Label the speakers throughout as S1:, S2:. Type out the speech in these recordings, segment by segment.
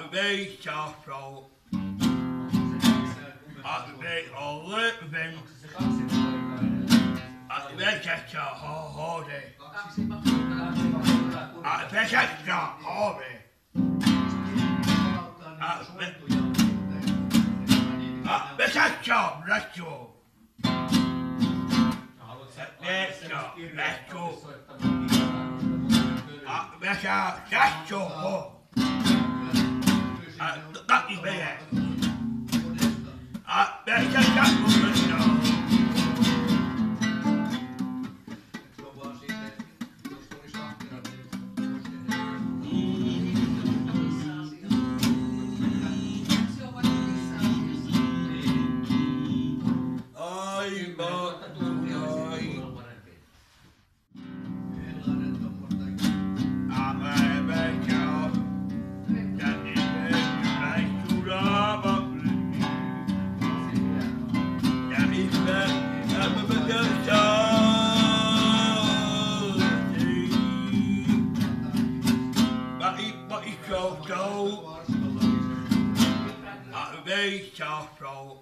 S1: Wij zo. Wij alle ben. Wij zijn zo hoorde. Wij zijn zo hoorde. Wij zijn zo rechtso. Wij zijn rechtso. Wij zijn rechtso. Dat is bij je. Wij zijn rechtso. Wij zo.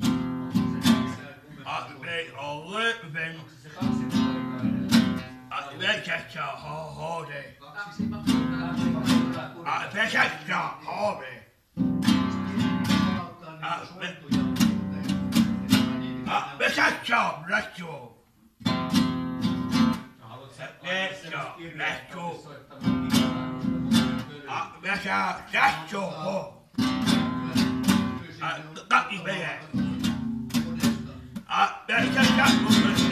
S1: Wij alle ben. Wij zijn zo hoorde. Wij zijn zo hoorde. Wij zijn zo rechtso. Wij zijn rechtso. Wij zijn rechtso. Dat is bij je. Wij zijn rechtso.